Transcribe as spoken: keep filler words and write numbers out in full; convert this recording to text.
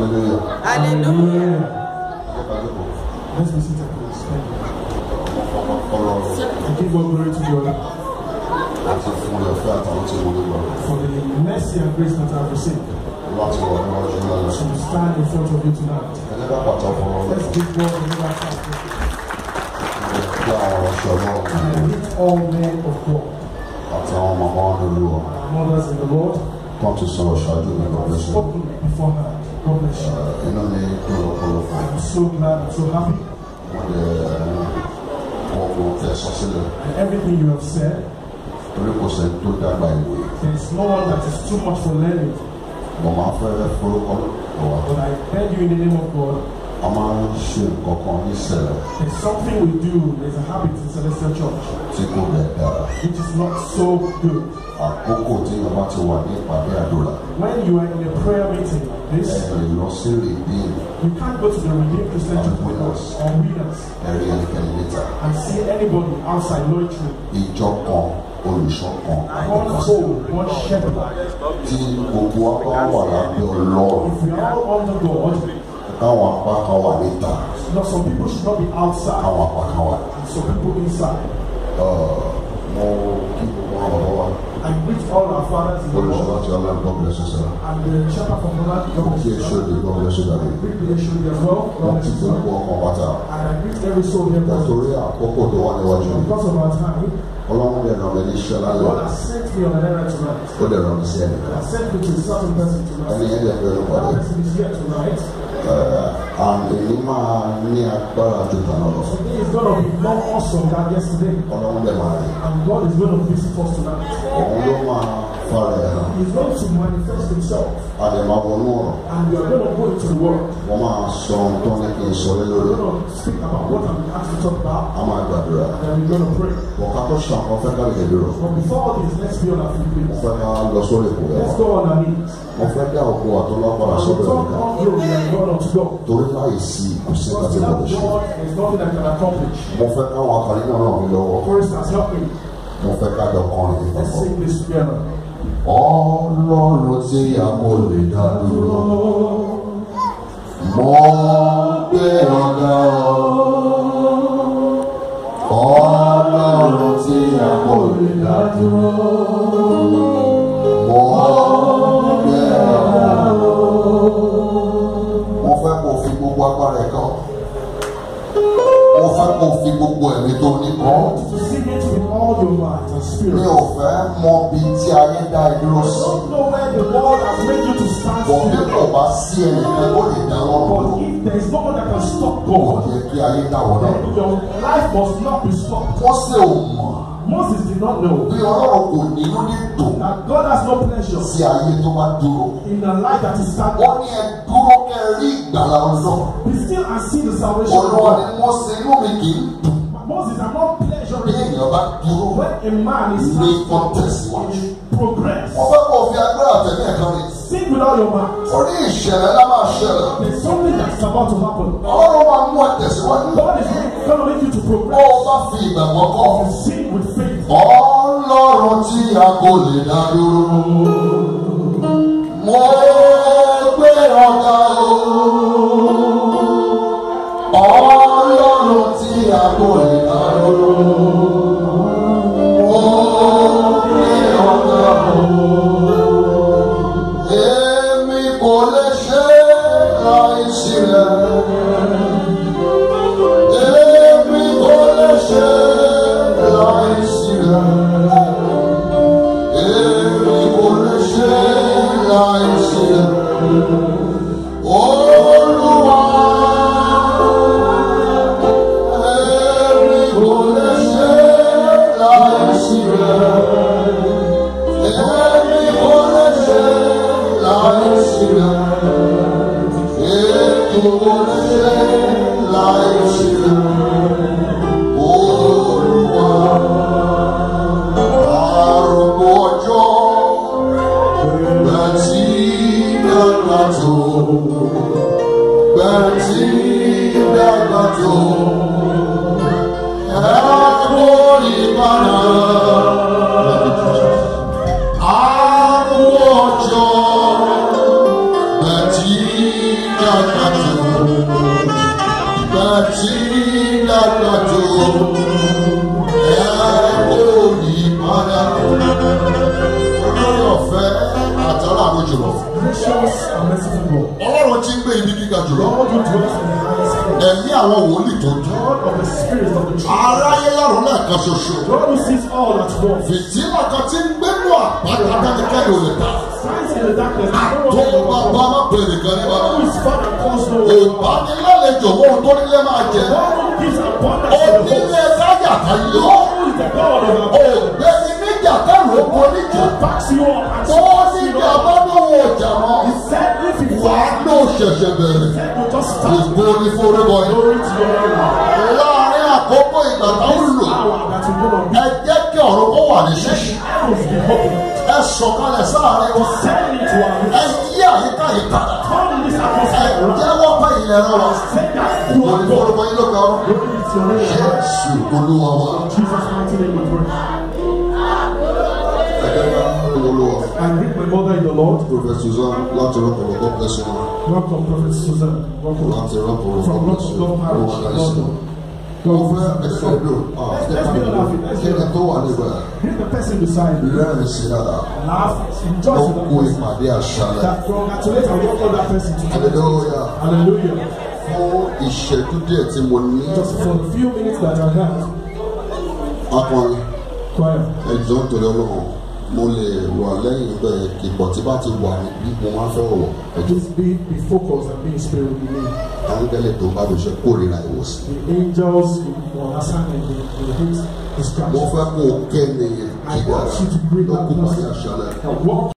Hallelujah. Hallelujah. Let's listen to this. I give all glory to God for the mercy and grace that I have received to stand in front of you tonight. Let's give God another clap. And I meet all men of God, mothers in the Lord, come to so shadow and God bless you. spoken beforehand. God bless you. You know me, I'm so glad, I'm so happy. And everything you have said, there is no one that is too much for learning. But I beg you in the name of God, there's something we do, there's a habit in Celestial Church, which is not so good. When you are in a prayer meeting like this, you can't go to the Redeemed Christian Church or winners and see anybody outside loitering. One soul, one shepherd. If we are all under God, no, some people should not be outside, and some people inside. I greet all our fathers in the Lord, and the shepherd from Holland, God bless you. I greet the Yeshua as well, God bless you. And I greet every soul here present. Because of our time, God has sent me on an errand tonight. God has sent me to a certain person tonight. That person is here tonight. And the Lima near Paratutano. Today is going to be more awesome than yesterday. And God is going to visit us tonight. He's going to manifest himself. And we are going to go into the world. We're going to speak about what I'm asked to talk about. And then we're going to pray. But before all this, let's be on our feet, please. Let's go on our knees. And we talk all glory and God unto God. Because without God, there's nothing I can accomplish. For instance, help me. Let's sing this together. Ọlọ́run tí a kò lè dá dúró, mo gbé ọ̀gá o. Ọlọ́run tí a kò lè dá dúró, mo gbé ọ̀gá o. Mo fẹ́ kó fi gbogbo agbára ẹ̀ kàn. Mo fẹ́ kó fi gbogbo ẹ̀mí tó ní kàn. All your might and spirit. Mi ò fẹ́ mọ bí tí ayé dá ẹ dúró sí. I don't know where the Lord has made you to stand still. Bọ̀ bí kò bá sí ẹnìkan ó lè dá wọn But dúró. if there is no one that can stop Kò God, yẹ kí ayé dá wọn náà. then your life must not be stopped. Wọ́n sì ò mọ̀. Moses did not know Bí Ọlọ́run kò nínú ní dùn that God has no pleasure sí ayé tó bá dúró. in the life that is standing. Wọ́n ní ẹ dúró kẹ́ ẹ rí ìgbàlà ọ̀dọ́. Be still and see the salvation of Olúwa ni God. wọ́n ṣe inú mi kì í dùn. Moses are not Bí pleasuring ènìyàn bá dúró when a man is ní standing kọ́ńtẹ̀síwájú. in progress. Wọ́n fẹ́ kó fi agbára àtẹ̀lé ẹ̀kan rẹ̀. Sing with all your might. Orí ìṣẹ̀lẹ̀ lá máa ṣẹlẹ̀. There's something that's about to happen. Ọlọ́run máa mú ẹ tẹ̀síwájú. God is going to make you to Bó progress. o bá fi ìgbàgbọ́ kọ́. Sing with faith. Ọlọ́run tí a kò lè dá dúró, mo gbé ọ̀gá o. Ọlọ́run tí a kò lè dá dúró, mo gbé ọ̀gá o. Èmi kò lè ṣe láìsí rẹ̀. Èmi kò lè ṣe láìsí rẹ̀. Èmi kò lè ṣe láìsí rẹ̀. Olúwa, èmi kò lè ṣe láìsí rẹ̀. Èmi kò lè ṣe láìsí rẹ̀. Èmi kò lè ṣe láìsí rẹ̀. Olúwa, arúgbó ọjọ́, bẹ́tí dàgbà tó, bẹ́tí dàgbà tó, ẹ̀rọ ìbára. Arúgbó ọjọ́, bẹ́tí àwọn wòlíì tó dùn. God of the spirits of the church. Aráyé lọ́rùn lẹ́ẹ̀kan ṣoṣo. God who sees all at once. Fìtílà kan tí ń gbénú àpáta dánikẹ́ni ò lè ta. Signs in the darkness. Àtò bàbá má bèrè kan ní bàbá. Who is father calls no one. Ìbánilálejò wo tó nílé máa jẹ. God who gives abundance to the host. Onílé dájà tayọ. God who is the God of our Ògbéni níjà kẹrù oko níjà. backs you up and Tó níjà bá lówó ọjà mọ́. He said if it Wà á ló ṣẹ̀ṣẹ̀ bẹ̀rẹ̀. said you just start Ìgbó ní forúkọ yìí. glory to your name. Láàárín àkókò ìgbà táwọn lò. Power that will go on. Ẹ jẹ́ kí ọ̀run kó wà ní ṣíṣí. Heavens be open. Ẹ sọ̀kalẹ̀ sáàárín wọn. Send it to our Ẹ yí àyíká yìí padà. Come in this Ẹ atmosphere around. jẹ́wọ́ pé ilẹ̀ rán wa. Say that you Ìgbó are ní God. forúkọ yìí ló ga ọ́. Glory to your name. Jésù Olúwa wa. Jesus' mighty name we pray. Ẹ jẹ́ ká Olúwa. I greet my mother in the Lord. Prophet Susan láti rọ́pò God bless you. Welcome, Prophet Susan. Welcome. Láti rọ́pò God From bless Lord you. of Love Olúwa Parish. dárí sí Welcome. Mo fẹ́ ẹsẹ̀ ìlú. Let's be laughing. Let's Kí be ni tó wà níbẹ̀? Greet the person beside you. Rẹ́rìn sí dáadáa. Laugh. Enjoy Ó to kú that person. ìpàdé àṣálẹ̀. That congratulate and welcome that person to today. Hallelujah. Hallelujah. Fún ìṣẹ́jú díẹ̀ tí mo ní. Just for the few minutes that I have, Akọrin choir. ẹjọ́ nítorí Ọlọ́run mo lè wà lẹ́yìn ibẹ̀ ìpọ̀ tí bá ti wà níbí mo máa fẹ́ wọ̀ ẹjọ́. Please be, be focused and be in spirit with me. Áńgẹ́lì tó bá mi ṣe kórìíra ìwòsàn. The angels on assignment, they, they hate Mo distraction. fẹ́ kó o kẹ́ ni I want you to bring lókùn that pàdé person àṣálẹ̀. and walk